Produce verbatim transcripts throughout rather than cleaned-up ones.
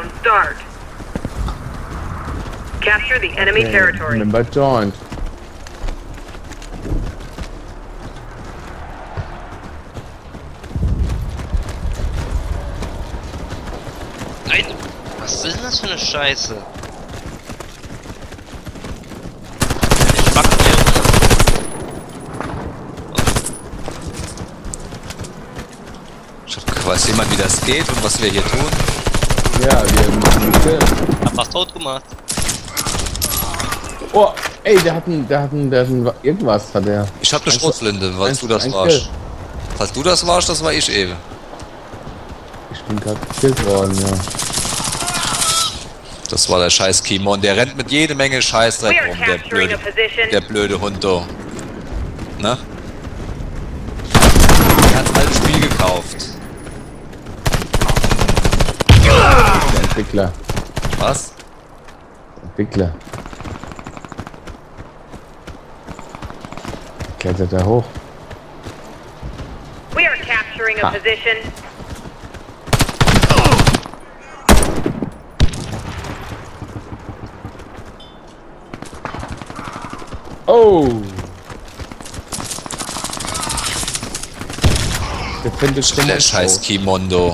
countdown start. Capture the enemy Okay, territory. Member joined. Nein! Was ist denn das für eine Scheiße? Ich back mir. Weiß jemand, wie das geht und was wir hier tun? Ja, wir müssen filmen. Hab was tot gemacht. Oh, ey, der hat einen, der hat einen, der hat einen, irgendwas hat er. Ich hab eine Schrotflinte, falls du das ein warst. Kill. Falls du das warst, das war ich eben. Ich bin gerade gekillt worden, ja. Das war der scheiß Kimon, der rennt mit jede Menge Scheißdreck We are rum, der capturing blöde, a position. der blöde Hundo. Ne? Der hat alles Spiel gekauft. Der Entwickler. Was? Entwickler. Klettert er hoch. We are capturing a Ah. position. Oh! Der findet schon Der mal scheiß raus. Kimondo.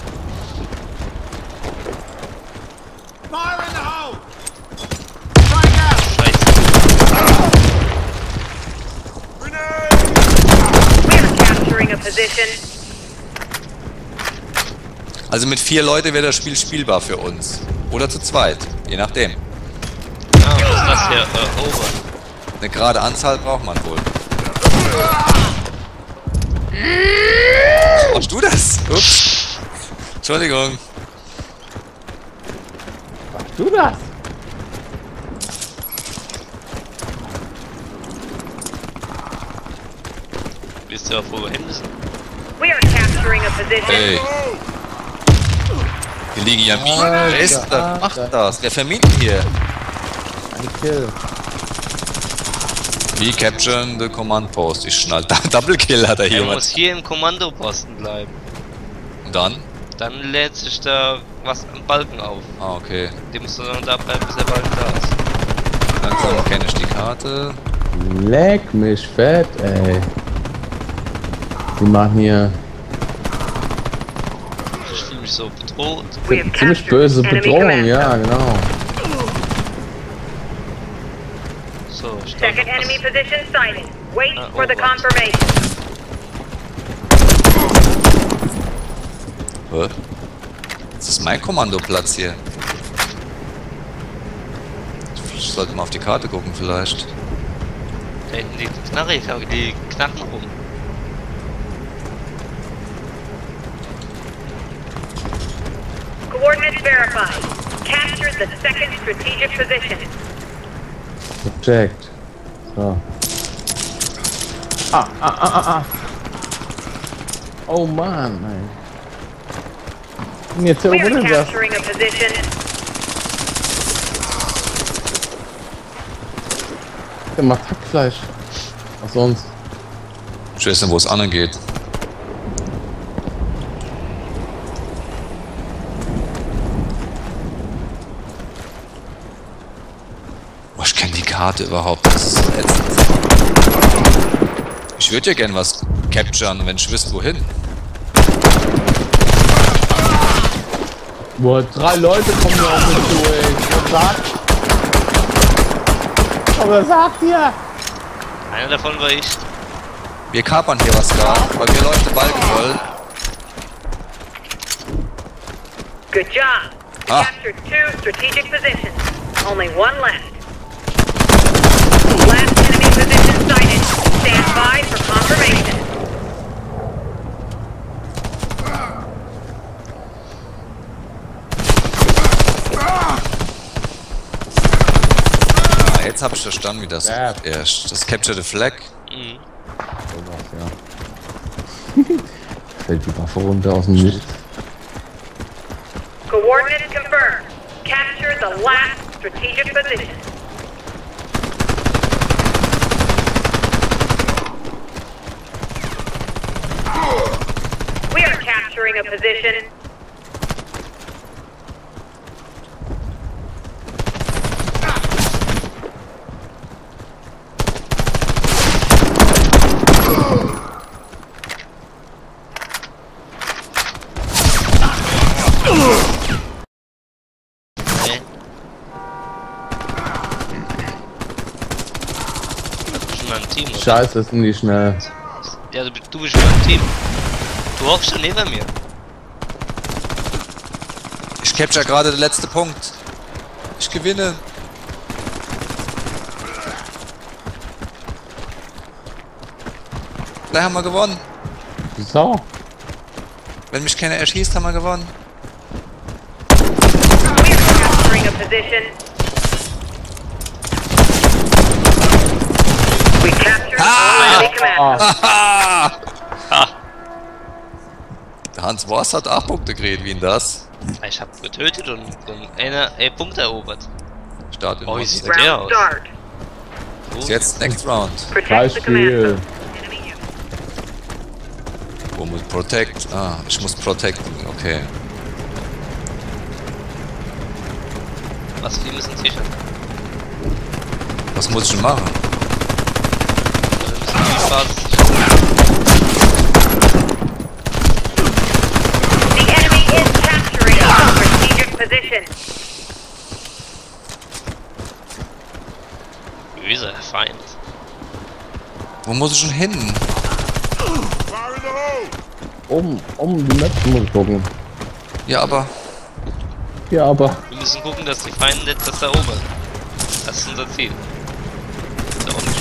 Fire in the hole! Frag out! Scheiße. We are capturing a position. Also mit vier Leuten wäre das Spiel spielbar für uns. Oder zu zweit, je nachdem. Ah, was ist das hier? Äh, over. Eine gerade Anzahl braucht man wohl. Machst du das? Ups. Entschuldigung. Machst du das? Wisst ihr, wo wir hin müssen? We are capturing a position. Ey. Hier liegen ja Minen. Wer ist das? Macht das. Wer vermint hier? Ein Kill. Wie capturen the command post? Ich schnall. Double Kill hat er hier. Er muss hier im Kommandoposten bleiben. Und dann? Dann lädt sich da was am Balken auf. Ah, okay. Dem musst du dann da bleiben, bis der Balken da ist. Langsam kenne ich die Karte. Leck mich fett, ey. Die machen hier Ich fühle mich so bedroht. We have ziemlich captured böse enemy Bedrohung, command ja, post. genau. So, ich Second darf enemy was- position sighted. Wait Ah, for the oh, what? confirmation. Hä? Das ist mein Kommandoplatz hier. Ich sollte mal auf die Karte gucken vielleicht. Da hinten liegt die Knarre, ich glaube, die knacken rum. Coordinates verified. Capture the second strategic position. Gecheckt. So. Ah, ah, ah, ah, ah. Oh Mann, ey. Und jetzt hier We are oben ist das. capturing a position. Der macht Hackfleisch. Was sonst? Ich weiß nicht, wo es angeht. Oh, ich kenne die Karte überhaupt. Das ist so ätzend. Ich würde ja gern was capturen, wenn ich wüsste, wohin. Boah, drei Leute kommen hier auf mich zu, ey. Was sagt? Aber sagt ihr? Einer davon war ich. Wir kapern hier was da, weil wir Leute Balken wollen. Good job. Ah. Captured two strategic positions. Only one left. Last enemy position sighted. Stand by for confirmation. Ah, jetzt habe ich verstanden, wie das Ja. erst. Das Capture the Flag. Mhm. Ja. Fällt die Waffe runter aus dem Nichts. Coordinates confirmed. Capture the last strategic position. We are capturing a position. scheiße, sind die schnell. Ja, du, bist- du bist mein Team. Du hockst schon neben mir. Ich capture gerade den letzten Punkt. Ich gewinne. Gleich haben wir gewonnen. So. Wenn mich keiner erschießt, haben wir gewonnen. We're capturing a position. We captured all enemy commandos. Ha! Der Hans Wars hat acht Punkte gekriegt, wie in das. Ich hab getötet und, und einer einen Punkt erobert. Start in Oh, wie Wars. sieht der Round aus? start. Ist jetzt next round. Protect the command Beispiel. post. Enemy unit. Wo muss protect? Ah, ich muss protecten, okay. Was, wir müssen sichern. Was muss ich denn machen? Wir müssen die Basis sichern. The enemy is capturing a strategic position. Böser Feind. Wo muss ich denn hin? Fire in the hole! Um, um die Maps muss ich gucken. Ja, aber Ja, aber. Wir müssen gucken, dass die Feinde nicht das erobern. Das ist unser Ziel. Da unten.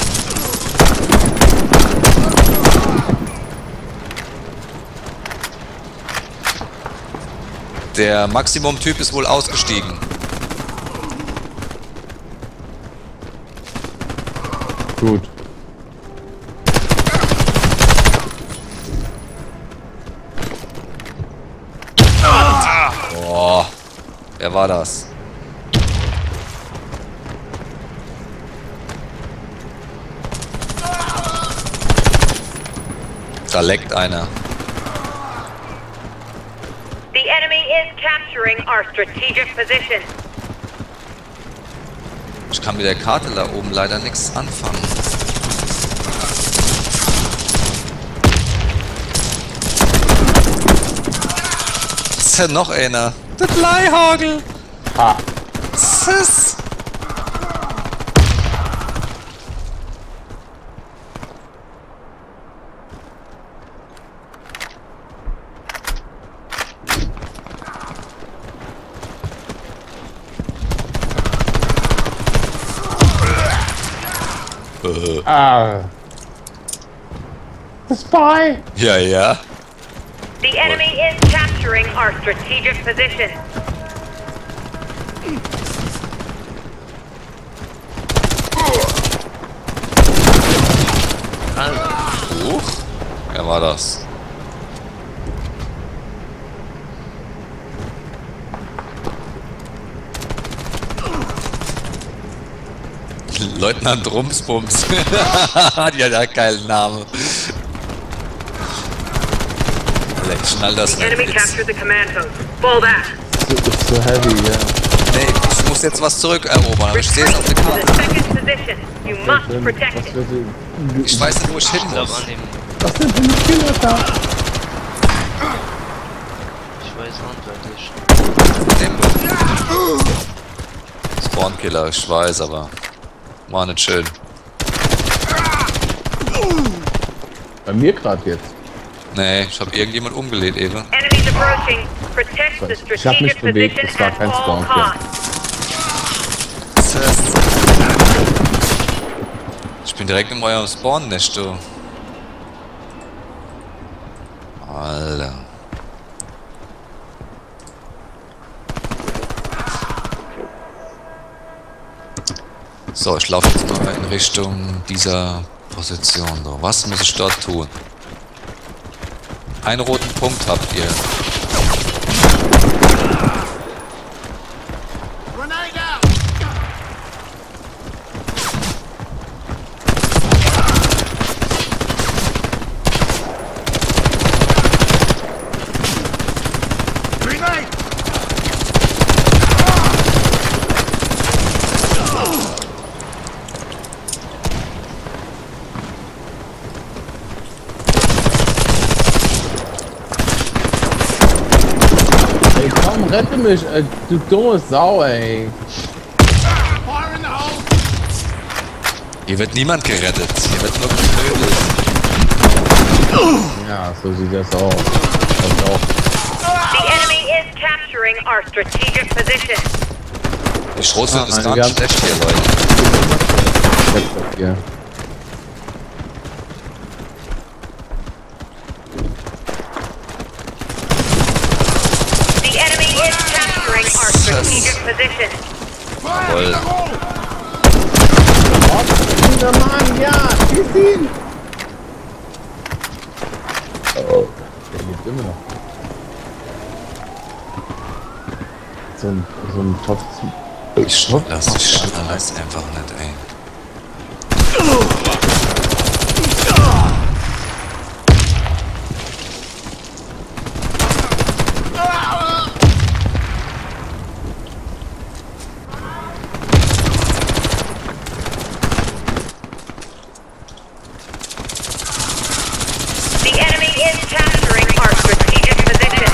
der Maximum-Typ ist wohl ausgestiegen. Gut. Boah. Wer war das? Da leckt einer. The enemy is capturing our strategic position. Ich kann mit der Karte da oben leider nichts anfangen. Ist ja noch einer. Der Bleihagel. Ah. Sis. Äh, Ah. The Spy. ja, ja. The enemy is capturing our strategic position. Huch. Wer war das? Leutnant Rumsbums. Hat ja einen geilen Namen. Leck, schnall das The nicht enemy jetzt. captured the command post. Fall back. It's so heavy, ja. Nee, ich muss jetzt was zurückerobern, aber ich sehe es auf der Retreat to Karte. the second position. You must Was protect it. wird die- Ich weiß nicht, wo ich hin Ich glaube muss. an dem. Was sind für die Killer da? Ich weiß auch nicht, wer das ist. Spawnkiller, ich weiß, aber war nicht schön. Bei mir gerade jetzt. Nee, ich habe irgendjemand umgelegt eben. Enemies approaching. Protect the Ich hab mich strategic bewegt, position es war at kein all Spawn, costs. Ich bin direkt in eurem Spawn-Nest, du. Alter. So, ich laufe jetzt mal in Richtung dieser Position. So, was muss ich dort tun? Einen roten Punkt habt ihr. Grenade out! Grenade! Ey, komm, rette mich, ey, du dumme Sau, ey. Fire in the hole! Hier wird niemand gerettet. Hier wird nur geknödelt. Ja, so sieht das aus. Das auch. The enemy is capturing our strategic position. Die Schrotflinte ist Ah, gar eine nicht schlecht hier, Leute. Ja. The enemy is capturing our strategic position. Jawohl. Dieser Mann, ja, schieß ihn! Oh, der lebt immer noch. So ein, so ein Topf. Ich lass ich alles einfach nicht, ey. The enemy is capturing our strategic position.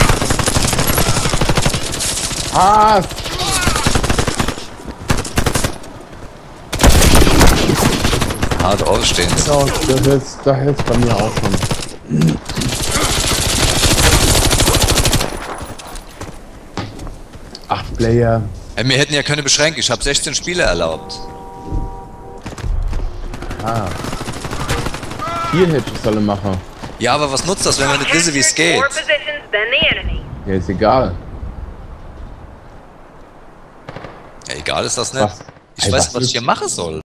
Ah! Hart aufstehen. So, das ist, das ist bei mir auch schon. Acht Player. Ey, wir hätten ja keine Beschränkung. Ich habe sechzehn Spiele erlaubt. Ah. Vier hätte ich solle machen. Ja, aber was nutzt das, wenn man nicht wissen, wie es Captured geht? more positions than the enemy. Ja, ist egal. Ja, egal ist das nicht. Was? Ich Ey, weiß was nicht, was ich ist- hier machen soll.